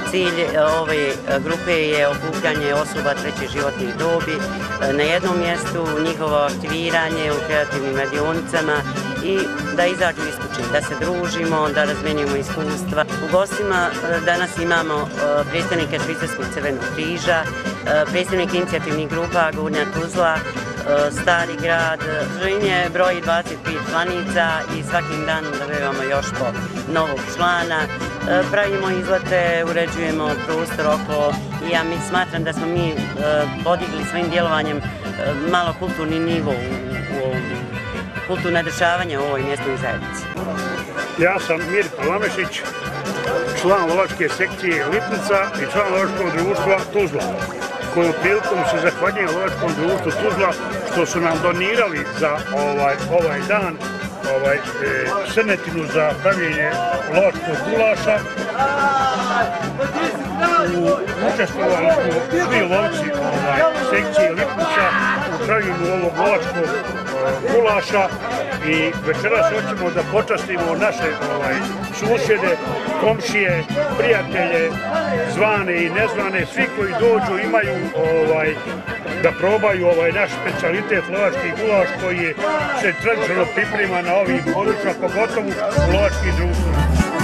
Cilj ove grupe je okupljanje osoba treće životnih dobi na jednom mjestu, njihovo aktiviranje u kreativnim radionicama i da izađu iz kuće, da se družimo, da razmenjujemo iskustva. U gostima danas imamo predstavnike Švicarskog crvenog križa, predstavnike inicijativnih grupa Gornja Tuzla, Stari grad. Žinje broji 25 članica i svakim danom dobivamo još po novog člana. Pravimo izlete, uređujemo prostor oko i ja smatram da smo mi podigli svojim djelovanjem malo kulturni nivo u kulturno dešavanje u ovoj mjesnoj zajednici. Ja sam Mirko Lamešić, član lovačke sekcije Lipnica i član lovačkog društva Tuzla, kojom prilikom se zahvaljujem lovačkom društvu Tuzla što su nam donirali za ovaj dan srnetinu za pravljenje lovačkog gulaša. Učestvovali smo svi lovci sekcije Lipnica u pravljenju ovog lovačkog gulaša i večeras hoćemo da počastimo naše susjede, komšije, prijatelje, zvane i nezvane, svi koji dođu imaju da probaju naš specijalitet lovački gulaš koji se tradicionalno priprema na ovim područjima, pogotovo u lovačkim društvima.